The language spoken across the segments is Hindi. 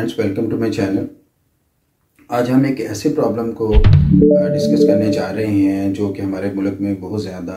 Friends, welcome to my channel. आज हम एक ऐसे प्रॉब्लम को डिस्कस करने जा रहे हैं जो कि हमारे मुल्क में बहुत ज़्यादा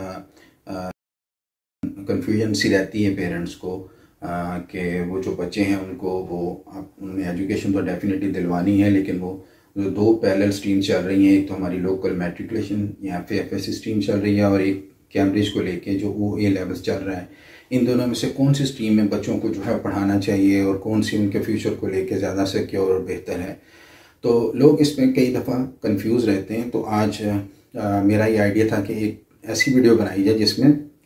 कन्फ्यूजन सी रहती है पेरेंट्स को कि वो जो बच्चे हैं उनको उन्हें एजुकेशन तो डेफिनेटली दिलवानी है, लेकिन वो जो दो पैरेलल स्ट्रीम चल रही हैं, एक तो हमारी लोकल मैट्रिकुलेशन या फिर एफएससी स्ट्रीम चल रही है और एक कैम्ब्रिज को लेके जो वो ए लेवल्स चल रहा है। इन दोनों में से कौन सी स्ट्रीम में बच्चों को जो है पढ़ाना चाहिए और कौन सी उनके फ्यूचर को लेके ज़्यादा सिक्योर और बेहतर है, तो लोग इसमें कई दफ़ा कंफ्यूज रहते हैं। तो आज मेरा ये आइडिया था कि एक ऐसी वीडियो बनाई जाए जिसमें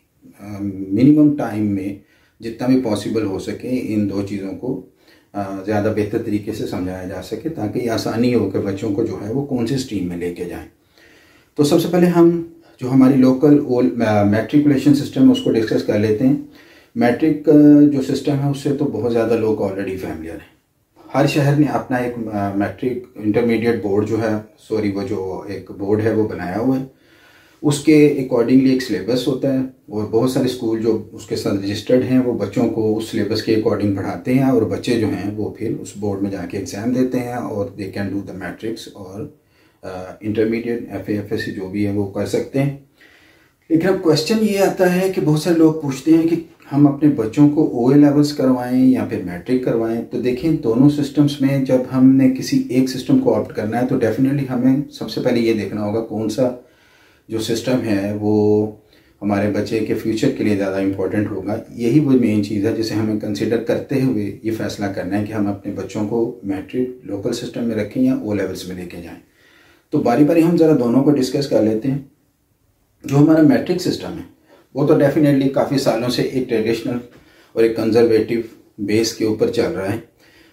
मिनिमम टाइम में जितना भी पॉसिबल हो सके इन दो चीज़ों को ज़्यादा बेहतर तरीके से समझाया जा सके, ताकि आसानी हो कि बच्चों को जो है वो कौन सी स्ट्रीम में लेके जाएं। तो सबसे पहले हम जो हमारी लोकल मैट्रिकुलेशन सिस्टम है उसको डिस्कस कर लेते हैं। मैट्रिक जो सिस्टम है उससे तो बहुत ज़्यादा लोग ऑलरेडी फैमिलियर हैं। हर शहर ने अपना एक मैट्रिक इंटरमीडिएट बोर्ड वो जो एक बोर्ड है वो बनाया हुआ है। उसके अकॉर्डिंगली एक सिलेबस होता है और बहुत सारे स्कूल जो उसके साथ रजिस्टर्ड हैं वो बच्चों को उस सिलेबस के अकॉर्डिंग पढ़ाते हैं और बच्चे जो हैं वो फिर उस बोर्ड में जाके एग्ज़ाम देते हैं और they can do the matrics और इंटरमीडिएट एफएससी जो भी है वो कर सकते हैं। लेकिन अब क्वेश्चन ये आता है कि बहुत सारे लोग पूछते हैं कि हम अपने बच्चों को ओए लेवल्स करवाएं या फिर मैट्रिक करवाएं। तो देखें, दोनों सिस्टम्स में जब हमने किसी एक सिस्टम को ऑप्ट करना है तो डेफिनेटली हमें सबसे पहले ये देखना होगा कौन सा जो सिस्टम है वो हमारे बच्चे के फ्यूचर के लिए ज़्यादा इम्पोर्टेंट होगा। यही वो मेन चीज़ है जिसे हमें कंसिडर करते हुए ये फैसला करना है कि हम अपने बच्चों को मैट्रिक लोकल सिस्टम में रखें या ओ लेवल्स में लेके जाएँ। तो बारी बारी हम ज़रा दोनों को डिस्कस कर लेते हैं। जो हमारा मैट्रिक सिस्टम है वो तो डेफिनेटली काफ़ी सालों से एक ट्रेडिशनल और एक कंजर्वेटिव बेस के ऊपर चल रहा है।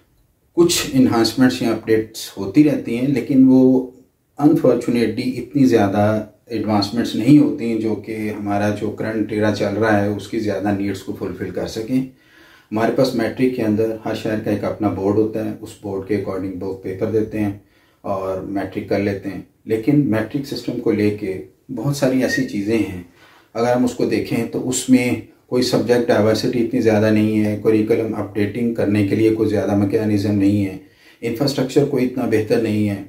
कुछ इन्हांसमेंट्स या अपडेट्स होती रहती हैं, लेकिन वो अनफॉर्चुनेटली इतनी ज़्यादा एडवांसमेंट्स नहीं होती हैं जो कि हमारा जो करंट एरा चल रहा है उसकी ज़्यादा नीड्स को फुलफ़िल कर सकें। हमारे पास मैट्रिक के अंदर हर शहर का एक अपना बोर्ड होता है, उस बोर्ड के अकॉर्डिंग वो पेपर देते हैं और मैट्रिक कर लेते हैं। लेकिन मैट्रिक सिस्टम को लेके बहुत सारी ऐसी चीज़ें हैं, अगर हम उसको देखें तो उसमें कोई सब्जेक्ट डाइवर्सिटी इतनी ज़्यादा नहीं है, करिकुलम अपडेटिंग करने के लिए कोई ज़्यादा मैकेनिज़्म नहीं है, इंफ्रास्ट्रक्चर कोई इतना बेहतर नहीं है।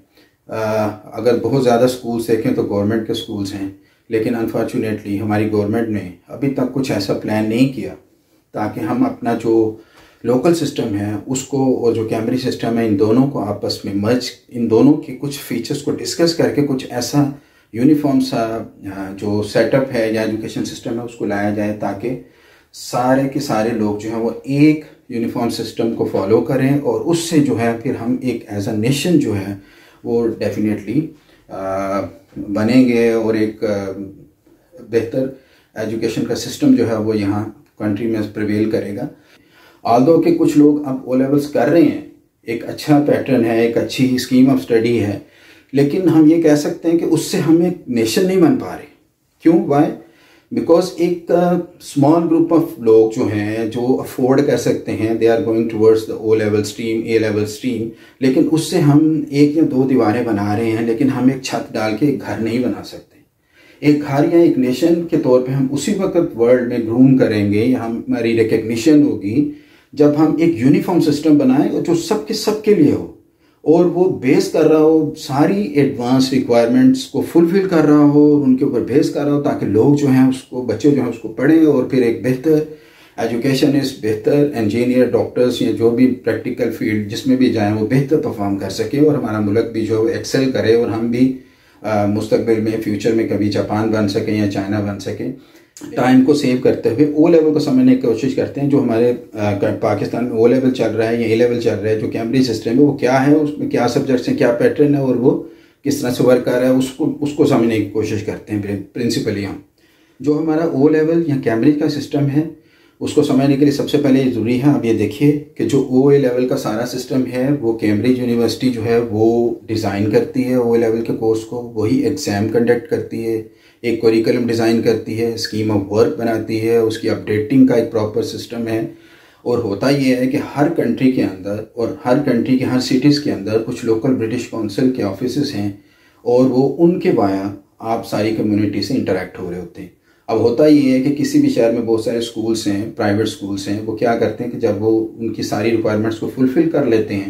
अगर बहुत ज़्यादा स्कूल्स देखें तो गवर्नमेंट के स्कूल्स हैं, लेकिन अनफॉर्चुनेटली हमारी गवर्नमेंट ने अभी तक कुछ ऐसा प्लान नहीं किया ताकि हम अपना जो लोकल सिस्टम है उसको और जो कैम्ब्रिज सिस्टम है इन दोनों को आपस में मर्ज, इन दोनों के कुछ फीचर्स को डिस्कस करके कुछ ऐसा यूनिफॉर्म सा जो सेटअप है या एजुकेशन सिस्टम है उसको लाया जाए, ताकि सारे के सारे लोग जो हैं वो एक यूनिफॉर्म सिस्टम को फॉलो करें और उससे जो है फिर हम एक एज अ नेशन जो है वो डेफिनेटली बनेंगे और एक बेहतर एजुकेशन का सिस्टम जो है वो यहाँ कंट्री में प्रिवेल करेगा। ऑल्दो कि कुछ लोग अब ओ लेवल्स कर रहे हैं, एक अच्छा पैटर्न है, एक अच्छी स्कीम ऑफ स्टडी है, लेकिन हम ये कह सकते हैं कि उससे हम एक नेशन नहीं बन पा रहे। क्यों? वाई? बिकॉज एक स्मॉल ग्रुप ऑफ लोग जो हैं जो अफोर्ड कर सकते हैं, they are going towards the O level stream, A level stream, लेकिन उससे हम एक या दो दीवारें बना रहे हैं, लेकिन हम एक छत डाल के एक घर नहीं बना सकते। एक घर या एक नेशन के तौर पे हम उसी वक्त वर्ल्ड में ग्रूम करेंगे या हमारी रिकग्निशन होगी जब हम एक यूनिफॉर्म सिस्टम बनाएं और जो सबके लिए हो और वो बेस कर रहा हो, सारी एडवांस रिक्वायरमेंट्स को फुलफिल कर रहा हो और उनके ऊपर बेस कर रहा हो, ताकि लोग जो हैं उसको, बच्चे जो हैं उसको पढ़ें और फिर एक बेहतर एजुकेशनिस्ट, बेहतर इंजीनियर, डॉक्टर्स या जो भी प्रैक्टिकल फील्ड जिसमें भी जाएं वो बेहतर परफॉर्म कर सके और हमारा मुल्क भी जो एक्सेल करे और हम भी मुस्तकबिल में फ्यूचर में कभी जापान बन सकें या चाइना बन सकें। टाइम को सेव करते हुए ओ लेवल को समझने की कोशिश करते हैं। जो हमारे पाकिस्तान में ओ लेवल चल रहा है या ए लेवल चल रहा है, जो कैम्ब्रिज सिस्टम है वो क्या है, उसमें क्या सब्जेक्ट्स हैं, क्या पैटर्न है और वो किस तरह से वर्क कर रहा है, उसको समझने की कोशिश करते हैं प्रिंसिपली हम। जो हमारा ओ लेवल या कैम्ब्रिज का सिस्टम है उसको समझने के लिए सबसे पहले ज़रूरी है, आप ये देखिए कि जो ओ ए लेवल का सारा सिस्टम है वो कैम्ब्रिज यूनिवर्सिटी जो है वो डिज़ाइन करती है। ओ ए लेवल के कोर्स को वही एग्ज़ाम कंडक्ट करती है, एक करिकुलम डिज़ाइन करती है, स्कीम ऑफ वर्क बनाती है, उसकी अपडेटिंग का एक प्रॉपर सिस्टम है। और होता ये है कि हर कंट्री के अंदर और हर कंट्री के हर सिटीज़ के अंदर कुछ लोकल ब्रिटिश काउंसिल के ऑफिसेस हैं और वो उनके वाया आप सारी कम्युनिटी से इंटरेक्ट हो रहे होते हैं। अब होता ये है कि किसी भी शहर में बहुत सारे स्कूल्स हैं, प्राइवेट स्कूल्स हैं, वो क्या करते हैं कि जब वो उनकी सारी रिक्वायरमेंट्स को फुलफ़िल कर लेते हैं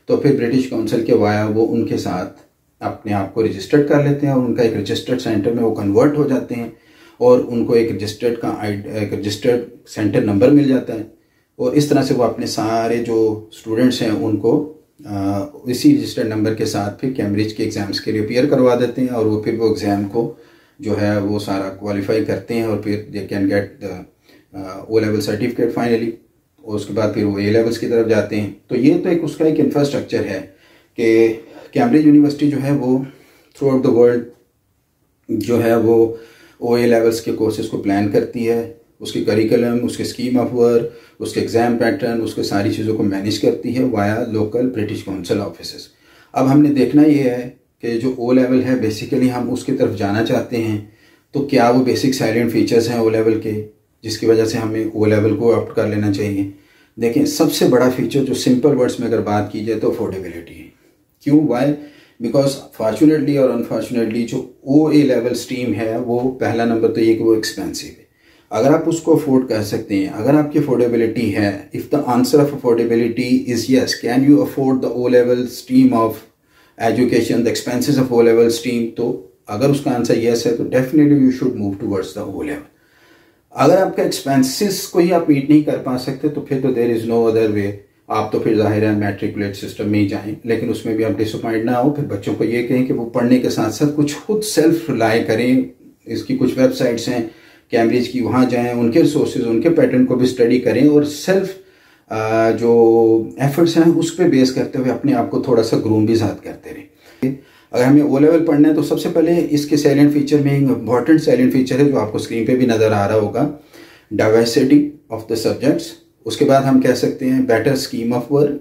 तो फिर ब्रिटिश काउंसिल के वाया वो उनके साथ अपने आप को रजिस्टर्ड कर लेते हैं और उनका एक रजिस्टर्ड सेंटर में वो कन्वर्ट हो जाते हैं और उनको एक रजिस्टर्ड सेंटर नंबर मिल जाता है और इस तरह से वो अपने सारे जो स्टूडेंट्स हैं उनको इसी रजिस्टर्ड नंबर के साथ फिर कैम्ब्रिज के एग्ज़ाम्स के लिए अपियर करवा देते हैं और वो फिर वो एग्ज़ाम को जो है वो सारा क्वालिफाई करते हैं और फिर they can get the O level certificate finally. और उसके बाद फिर वो ए लेवल्स की तरफ जाते हैं। तो ये तो एक उसका एक इंफ्रास्ट्रक्चर है कि कैम्ब्रिज यूनिवर्सिटी जो है वो थ्रू आउट द वर्ल्ड जो है वो ओ ए लेवल्स के कोर्सेज़ को प्लान करती है, उसके करिकुलम, उसके स्कीम ऑफ वर्क, उसके एग्ज़ाम पैटर्न, उसके सारी चीज़ों को मैनेज करती है via local British Council offices. अब हमने देखना ये है कि जो ओ लेवल है बेसिकली हम उसकी तरफ जाना चाहते हैं तो क्या वो बेसिक साइलेंट फीचर्स हैं ओ लेवल के जिसकी वजह से हमें ओ लेवल को ऑप्ट कर लेना चाहिए। देखें, सबसे बड़ा फीचर जो सिंपल वर्ड्स में अगर बात की जाए तो अफोर्डेबिलिटी है। क्यों? वाई? बिकॉज फॉर्चुनेटली और अनफॉर्चुनेटली जो ओ ए लेवल स्ट्रीम है वो पहला नंबर तो ये कि वो एक्सपेंसिव है। अगर आप उसको अफोर्ड कर सकते हैं, अगर आपकी अफोर्डेबिलिटी है, if the answer of affordability is yes, can you afford the O level stream of education, the expenses of O level stream, तो अगर उसका आंसर यस है तो definitely you should move towards the O level. अगर आपके एक्सपेंसेस को ही आप मीट नहीं कर पा सकते तो फिर तो there is no other way, आप तो फिर जाहिर है मैट्रिकुलेट सिस्टम में ही जाएं, लेकिन उसमें भी आप डिसअपॉइंट ना हो। फिर बच्चों को ये कहें कि वो पढ़ने के साथ साथ कुछ खुद सेल्फ रिलाई करें। इसकी कुछ वेबसाइट्स हैं कैम्ब्रिज की, वहाँ जाएं, उनके रिसोर्सेज, उनके पैटर्न को भी स्टडी करें और सेल्फ जो एफर्ट्स हैं उस पर बेस करते हुए अपने आप को थोड़ा सा ग्रूम भी ज़्यादा करते रहें। अगर हमें ओ लेवल पढ़ना है तो सबसे पहले इसके साइलेंट फीचर में एक इंपॉर्टेंट साइलेंट फीचर है जो आपको स्क्रीन पे भी नज़र आ रहा होगा, डाइवर्सिटी ऑफ द सब्जेक्ट्स। उसके बाद हम कह सकते हैं better scheme of work,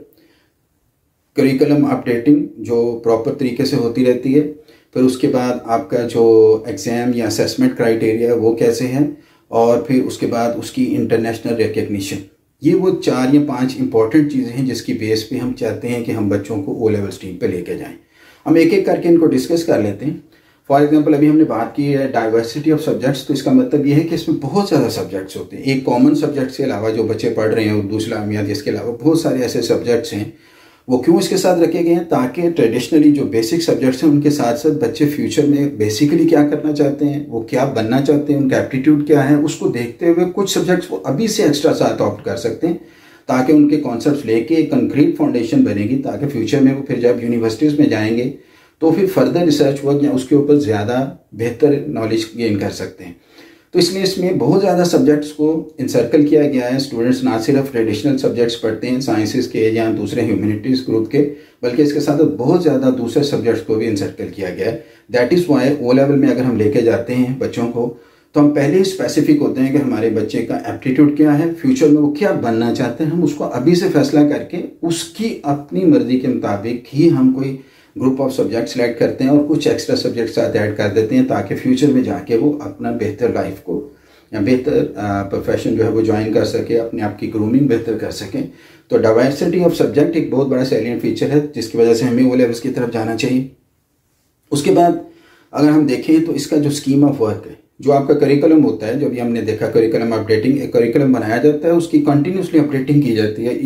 curriculum updating जो प्रॉपर तरीके से होती रहती है। फिर उसके बाद आपका जो एग्ज़ाम या असेसमेंट क्राइटेरिया है वो कैसे हैं, और फिर उसके बाद उसकी इंटरनेशनल रिकग्निशन। ये वो 4 या 5 इंपॉर्टेंट चीज़ें हैं जिसकी बेस पे हम चाहते हैं कि हम बच्चों को ओ लेवल स्ट्रीम पे लेके जाएं। हम एक एक करके इनको डिस्कस कर लेते हैं। फॉर एग्जांपल अभी हमने बात की है डाइवर्सिटी ऑफ सब्जेक्ट्स, तो इसका मतलब ये है कि इसमें बहुत ज़्यादा सब्जेक्ट्स होते हैं। एक कॉमन सब्जेक्ट्स के अलावा जो बच्चे पढ़ रहे हैं उर्दू, इस्लामियात, इसके अलावा बहुत सारे ऐसे सब्जेक्ट्स हैं। वो क्यों इसके साथ रखे गए हैं? ताकि ट्रेडिशनली जो बेसिक सब्जेक्ट्स हैं उनके साथ साथ बच्चे फ्यूचर में बेसिकली क्या करना चाहते हैं, वो क्या बनना चाहते हैं, उनका एप्टीट्यूड क्या है, उसको देखते हुए कुछ सब्जेक्ट्स वो अभी से एक्स्ट्रा साथ ऑप्ट कर सकते हैं ताकि उनके कॉन्सेप्ट्स लेके एक कंक्रीट फाउंडेशन बनेगी, ताकि फ्यूचर में वो फिर जब यूनिवर्सिटीज़ में जाएंगे तो फिर फर्दर रिसर्च वर्क या उसके ऊपर ज़्यादा बेहतर नॉलेज गेन कर सकते हैं। तो इसलिए इसमें बहुत ज़्यादा सब्जेक्ट्स को इंसर्कल किया गया है। स्टूडेंट्स ना सिर्फ ट्रेडिशनल सब्जेक्ट्स पढ़ते हैं साइंसेस के या दूसरे ह्यूमैनिटीज़ ग्रुप के, बल्कि इसके साथ बहुत ज़्यादा दूसरे सब्जेक्ट्स को भी इंसर्कल किया गया है। That is why O level में अगर हम लेके जाते हैं बच्चों को तो हम पहले ही स्पेसिफिक होते हैं कि हमारे बच्चे का एप्टीट्यूड क्या है, फ्यूचर में वो क्या बनना चाहते हैं। हम उसको अभी से फैसला करके उसकी अपनी मर्जी के मुताबिक ही हम कोई ग्रुप ऑफ सब्जेक्ट सेलेक्ट करते हैं और कुछ एक्स्ट्रा सब्जेक्ट साथ ऐड कर देते हैं ताकि फ्यूचर में जाके वो अपना बेहतर लाइफ को या बेहतर प्रोफेशन जो है वो ज्वाइन कर सके, अपने आप की ग्रूमिंग बेहतर कर सकें। तो डाइवर्सिटी ऑफ सब्जेक्ट एक बहुत बड़ा सैलिएंट फीचर है जिसकी वजह से हमें ओ लेवल्स की तरफ जाना चाहिए। उसके बाद अगर हम देखें तो इसका जो स्कीम ऑफ वर्क है, जो आपका करिकुलम होता है, जो भी हमने देखा करिकुलम अपडेटिंग, एक करिकुलम बनाया जाता है, उसकी कंटिन्यूसली अपडेटिंग की जाती है,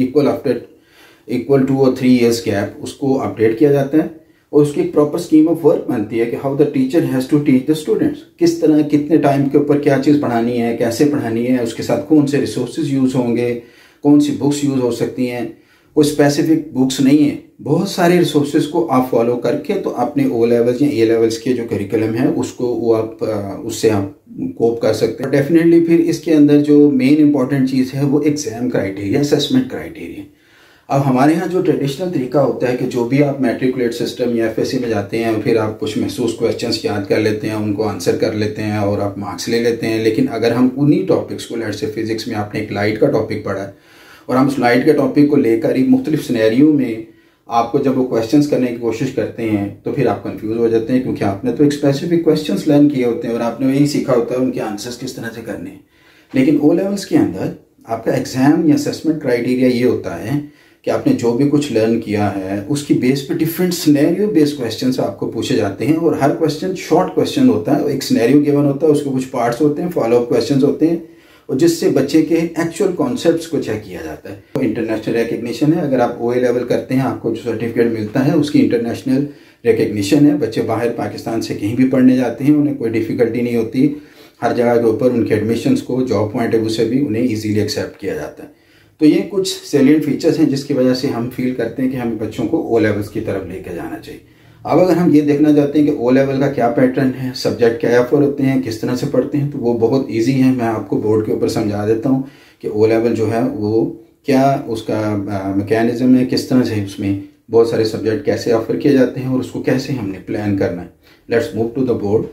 इक्वल 2 और 3 ईयर्स गैप उसको अपडेट किया जाता है और उसकी एक प्रॉपर स्कीम ऑफ वर्क बनती है कि how the teacher has to teach the students, किस तरह कितने टाइम के ऊपर क्या चीज़ पढ़ानी है, कैसे पढ़ानी है, उसके साथ कौन से रिसोर्सेज यूज़ होंगे, कौन सी बुक्स यूज़ हो सकती हैं। कोई स्पेसिफिक बुक्स नहीं है, बहुत सारे रिसोर्सेज को आप फॉलो करके तो अपने ओ लेवल्स या ए लेवल्स के जो करिकुलम है उसको वो आप उससे आप कोप कर सकते हैं। डेफिनेटली फिर इसके अंदर जो मेन इंपॉर्टेंट चीज़ है वो एग्ज़ाम क्राइटेरिया, असेसमेंट क्राइटेरिया। अब हमारे यहाँ जो ट्रेडिशनल तरीका होता है कि जो भी आप मैट्रिकुलेट सिस्टम या एफएससी में जाते हैं फिर आप कुछ महसूस क्वेश्चंस याद कर लेते हैं, उनको आंसर कर लेते हैं और आप मार्क्स ले लेते हैं। लेकिन अगर हम उन्हीं टॉपिक्स को, लेट्स से फिजिक्स में आपने एक लाइट का टॉपिक पढ़ा है और हम उस लाइट के टॉपिक को लेकर ही मुख्तलिफ सिनेरियो में आपको जब वो क्वेश्चंस करने की कोशिश करते हैं तो फिर आप कंफ्यूज हो जाते हैं, क्योंकि आपने तो एक स्पेसिफिक क्वेश्चंस लर्न किए होते हैं और आपने वही सीखा होता है उनके आंसर्स किस तरह से करने हैं। लेकिन ओ लेवल्स के अंदर आपका एग्जाम या असेसमेंट क्राइटेरिया ये होता है कि आपने जो भी कुछ लर्न किया है उसकी बेस पे डिफरेंट सिनेरियो बेस्ड क्वेश्चंस आपको पूछे जाते हैं और हर क्वेश्चन शॉर्ट क्वेश्चन होता है। एक सिनेरियो गिवन होता है, उसके कुछ पार्ट्स होते हैं, फॉलो अप क्वेश्चंस होते हैं और जिससे बच्चे के एक्चुअल कॉन्सेप्ट्स को चेक किया जाता है। इंटरनेशनल रिकग्निशन है, अगर आप OA लेवल करते हैं आपको जो सर्टिफिकेट मिलता है उसकी इंटरनेशनल रिकग्निशन है। बच्चे बाहर पाकिस्तान से कहीं भी पढ़ने जाते हैं उन्हें कोई डिफ़िकल्टी नहीं होती, हर जगह के ऊपर उनके एडमिशन्स को जॉब पॉइंट ऑफ व्यू से भी उन्हें ईजीली एक्सेप्ट किया जाता है। तो ये कुछ सैलिएंट फीचर्स हैं जिसकी वजह से हम फील करते हैं कि हमें बच्चों को O लेवल्स की तरफ लेकर जाना चाहिए। अब अगर हम ये देखना चाहते हैं कि O लेवल का क्या पैटर्न है, सब्जेक्ट क्या ऑफर होते हैं, किस तरह से पढ़ते हैं, तो वो बहुत ईजी है। मैं आपको बोर्ड के ऊपर समझा देता हूँ कि O लेवल जो है वो क्या उसका मैकेनिज्म है, किस तरह से उसमें बहुत सारे सब्जेक्ट कैसे ऑफर किए जाते हैं और उसको कैसे हमने प्लान करना है। Let's move to the board.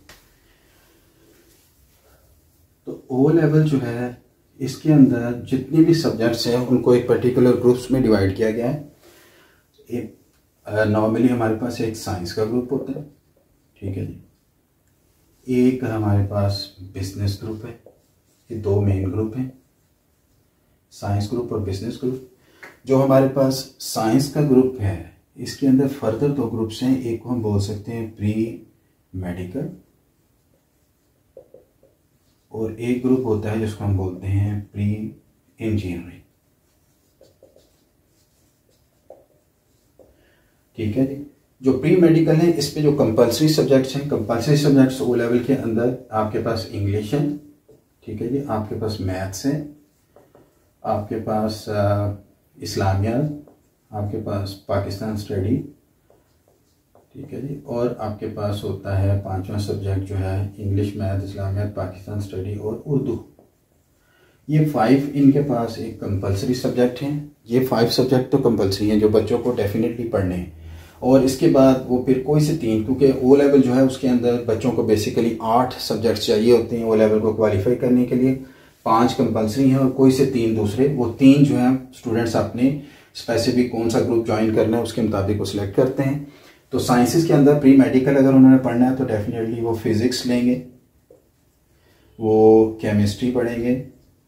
तो O लेवल जो है इसके अंदर जितने भी सब्जेक्ट्स हैं उनको एक पर्टिकुलर ग्रुप्स में डिवाइड किया गया है। एक नॉर्मली हमारे पास एक साइंस का ग्रुप होता है, ठीक है जी। एक हमारे पास बिजनेस ग्रुप है, ये दो मेन ग्रुप हैं, साइंस ग्रुप और बिजनेस ग्रुप। जो हमारे पास साइंस का ग्रुप है इसके अंदर फर्दर दो ग्रुप्स हैं, एक को हम बोल सकते हैं प्री मेडिकल और एक ग्रुप होता है जिसको हम बोलते हैं प्री इंजीनियरिंग, ठीक है जी। जो प्री मेडिकल है इस पे जो कंपलसरी सब्जेक्ट्स हैं, कंपलसरी सब्जेक्ट्स O लेवल के अंदर आपके पास इंग्लिश है, ठीक है जी, आपके पास मैथ्स है, आपके पास इस्लामियात, आपके पास पाकिस्तान स्टडी, ठीक है जी, और आपके पास होता है पांचवा सब्जेक्ट जो है इंग्लिश, मैथ, इस्लामियात, पाकिस्तान स्टडी और उर्दू। ये 5 इनके पास एक कंपलसरी सब्जेक्ट हैं। ये 5 सब्जेक्ट तो कंपलसरी हैं जो बच्चों को डेफिनेटली पढ़ने हैं। और इसके बाद वो फिर कोई से 3, क्योंकि O लेवल जो है उसके अंदर बच्चों को बेसिकली 8 सब्जेक्ट चाहिए होते हैं O लेवल को क्वालिफाई करने के लिए। 5 कंपलसरी हैं और कोई से 3 दूसरे। वो 3 जो है स्टूडेंट्स अपने स्पेसिफिक कौन सा ग्रुप ज्वाइन करना है उसके मुताबिक वो सिलेक्ट करते हैं। तो साइंसेस के अंदर प्री मेडिकल अगर उन्होंने पढ़ना है तो डेफिनेटली वो फिजिक्स लेंगे, वो केमिस्ट्री पढ़ेंगे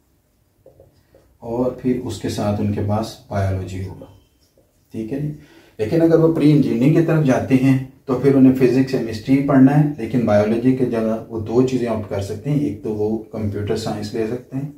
और फिर उसके साथ उनके पास बायोलॉजी होगा, ठीक है जी। लेकिन अगर वो प्री इंजीनियरिंग की तरफ जाते हैं तो फिर उन्हें फिजिक्स केमिस्ट्री पढ़ना है, लेकिन बायोलॉजी की जगह वो 2 चीज़ें ऑप्ट कर सकते हैं। एक तो वो कंप्यूटर साइंस ले सकते हैं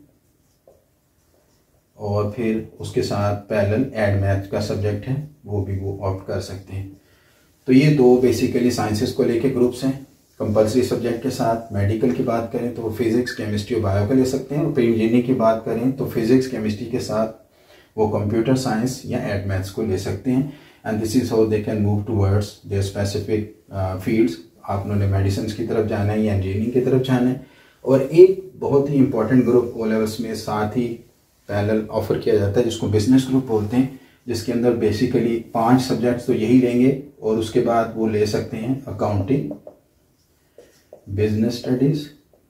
और फिर उसके साथ पैरेलल एड मैथ का सब्जेक्ट है वो भी वो ऑप्ट कर सकते हैं। तो ये 2 बेसिकली साइंसेस को लेके ग्रुप्स हैं। कंपलसरी सब्जेक्ट के साथ मेडिकल की बात करें तो वो फिजिक्स केमिस्ट्री और बायो का ले सकते हैं, और प्री इंजीनियरिंग की बात करें तो फिजिक्स केमिस्ट्री के साथ वो कंप्यूटर साइंस या एड मैथ्स को ले सकते हैं। And this is how they can move towards their specific fields. आप उन्होंने मेडिसिन की तरफ जाना है या इंजीनियरिंग की तरफ जाना है। और एक बहुत ही इंपॉर्टेंट ग्रुप O लेवल्स में साथ ही पैरेलल ऑफर किया जाता है जिसको बिजनेस ग्रुप बोलते हैं, जिसके अंदर बेसिकली 5 सब्जेक्ट्स तो यही लेंगे और उसके बाद वो ले सकते हैं अकाउंटिंग, बिजनेस स्टडीज,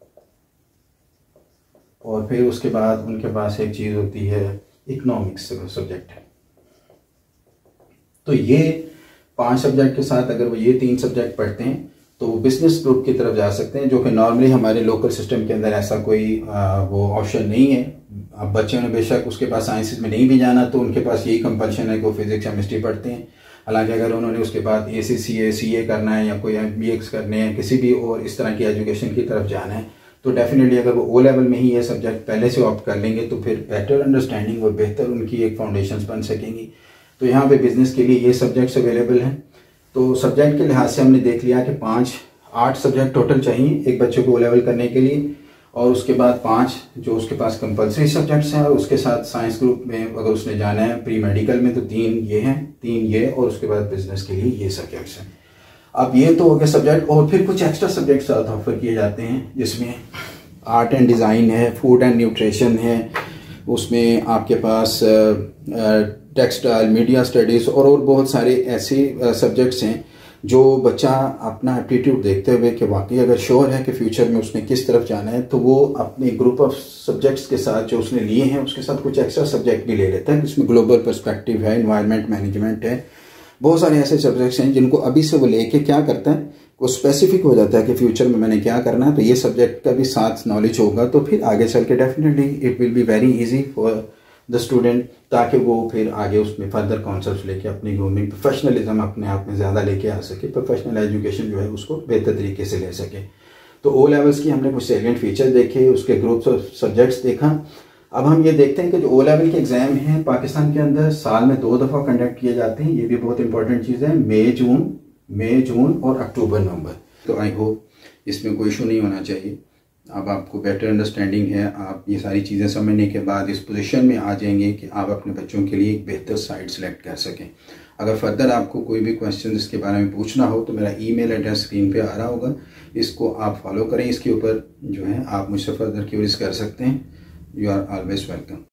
और फिर उसके बाद उनके पास एक चीज़ होती है इकोनॉमिक्स सब्जेक्ट है। तो ये 5 सब्जेक्ट के साथ अगर वो ये 3 सब्जेक्ट पढ़ते हैं तो वो बिजनेस ग्रुप की तरफ जा सकते हैं, जो कि नॉर्मली हमारे लोकल सिस्टम के अंदर ऐसा कोई वो ऑप्शन नहीं है। अब बच्चों ने बेशक उसके पास साइंसेस में नहीं भी जाना तो उनके पास यही कंपल्शन है कि वो फिजिक्स केमिस्ट्री पढ़ते हैं। हालांकि अगर उन्होंने उसके बाद ACCA CA करना है या कोई MBA करने हैं, किसी भी और इस तरह की एजुकेशन की तरफ जाना है, तो डेफिनेटली अगर वो O लेवल में ही ये सब्जेक्ट पहले से ऑप्ट कर लेंगे तो फिर बेटर अंडरस्टैंडिंग और बेहतर उनकी एक फाउंडेशंस बन सकेंगी। तो यहाँ पे बिजनेस के लिए ये सब्जेक्ट्स अवेलेबल हैं। तो सब्जेक्ट के लिहाज से हमने देख लिया कि 8 सब्जेक्ट टोटल चाहिए एक बच्चे को O लेवल करने के लिए, और उसके बाद 5 जो उसके पास कंपलसरी सब्जेक्ट्स हैं, और उसके साथ साइंस ग्रुप में अगर उसने जाना है प्री मेडिकल में तो 3 ये हैं, 3 ये, और उसके बाद बिजनेस के लिए ये सब्जेक्ट्स हैं। अब ये तो हो गए सब्जेक्ट, और फिर कुछ एक्स्ट्रा सब्जेक्ट साथ ऑफर किए जाते हैं जिसमें आर्ट एंड डिज़ाइन है, फूड एंड न्यूट्रिशन है, उसमें आपके पास टेक्सटाइल, मीडिया स्टडीज़ और बहुत सारे ऐसे सब्जेक्ट्स हैं जो बच्चा अपना एप्टीट्यूड देखते हुए कि वाकई अगर श्योर है कि फ्यूचर में उसने किस तरफ जाना है तो वो अपने ग्रुप ऑफ सब्जेक्ट्स के साथ जो उसने लिए हैं उसके साथ कुछ एक्स्ट्रा सब्जेक्ट भी ले लेता है, जिसमें ग्लोबल पर्सपेक्टिव है, एनवायरनमेंट मैनेजमेंट है, बहुत सारे ऐसे सब्जेक्ट्स हैं जिनको अभी से वो लेके क्या करता है वो स्पेसिफिक हो जाता है कि फ्यूचर में मैंने क्या करना है। तो ये सब्जेक्ट का भी साथ नॉलेज होगा तो फिर आगे चल के definitely it will be very easy for the student, ताकि वो फिर आगे उसमें फर्दर कॉन्सेप्ट लेके अपनी ग्रूमिंग प्रोफेशनलिज्म अपने आप में ज़्यादा लेके आ सके, प्रोफेशनल एजुकेशन जो है उसको बेहतर तरीके से ले सके। तो ओ लेवल्स की हमने कुछ सेलिएंट फीचर देखे, उसके ग्रुप्स ऑफ सब्जेक्ट्स देखा। अब हम ये देखते हैं कि जो ओ लेवल के एग्ज़ाम हैं पाकिस्तान के अंदर साल में 2 दफ़ा कंडक्ट किए जाते हैं। ये भी बहुत इंपॉर्टेंट चीज़ है, मई जून और अक्टूबर नवंबर। तो आई होप इसमें कोई इशू नहीं होना चाहिए। अब आपको बेटर अंडरस्टैंडिंग है, आप ये सारी चीज़ें समझने के बाद इस पोजीशन में आ जाएंगे कि आप अपने बच्चों के लिए एक बेहतर साइट सेलेक्ट कर सकें। अगर फर्दर आपको कोई भी क्वेश्चन इसके बारे में पूछना हो तो मेरा ईमेल एड्रेस स्क्रीन पे आ रहा होगा, इसको आप फॉलो करें। इसके ऊपर जो है आप मुझसे फर्दर क्वेरीज कर सकते हैं। You are always welcome.